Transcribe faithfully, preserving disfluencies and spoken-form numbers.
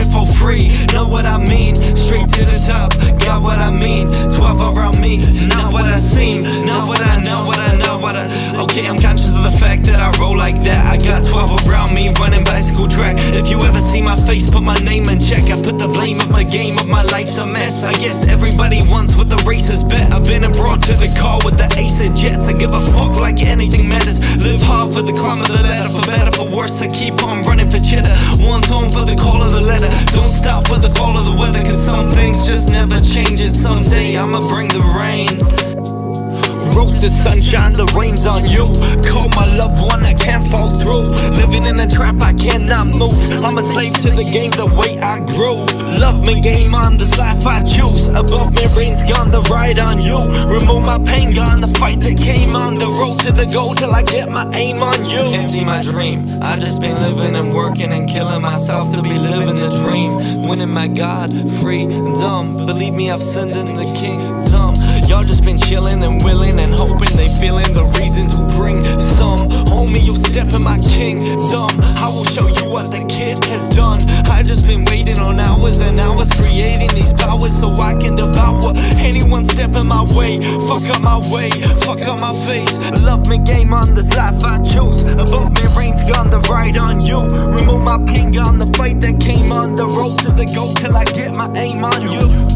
for free. Know what I mean? Straight to the top, got what I mean. Twelve around me, not what I seem, not what I know, what I know, what I. Okay, I'm conscious of the fact that I roll like that. I got twelve around me, running bicycle track. If you ever see my face, put my name in check. I put the blame of the game of my life's a mess. I guess everybody wants what the races bet. I've been abroad to the car with the ace of jets. I give a fuck like anything matters. Live hard for the climb of the ladder, for better, for worse. I keep on running for cheddar. One tone for the call of the letter. Don't stop for the fall of the weather, cause some things just never change. And someday I'ma bring the rain. Road to sunshine, the rain's on you. Call my loved one, I can't fall through. Living in a trap, I cannot move. I'm a slave to the game, the way I grew. Love me, game on, this life I choose. Above me, rain's gone, the ride on you. Remove my pain, gone, the fight that came on. The road to the goal till I get my aim on you. Can't see my dream, I just been living and working and killing myself to be living the dream. Winning my God, free and dumb. Believe me, I've sinned in the kingdom. Y'all just been chilling and willing and hoping they feeling the reason to bring some. Homie, you step in my kingdom. I will show you what the kid has done. I just been waiting on hours and hours, creating these powers so I can devour anyone step in my way. Fuck up my way, fuck up my face. Love me, game on, this life I choose. Above me, rain's gone, the ride on you. Remove my pain, gone, the fight that came on. The road to the goal till I get my aim on you.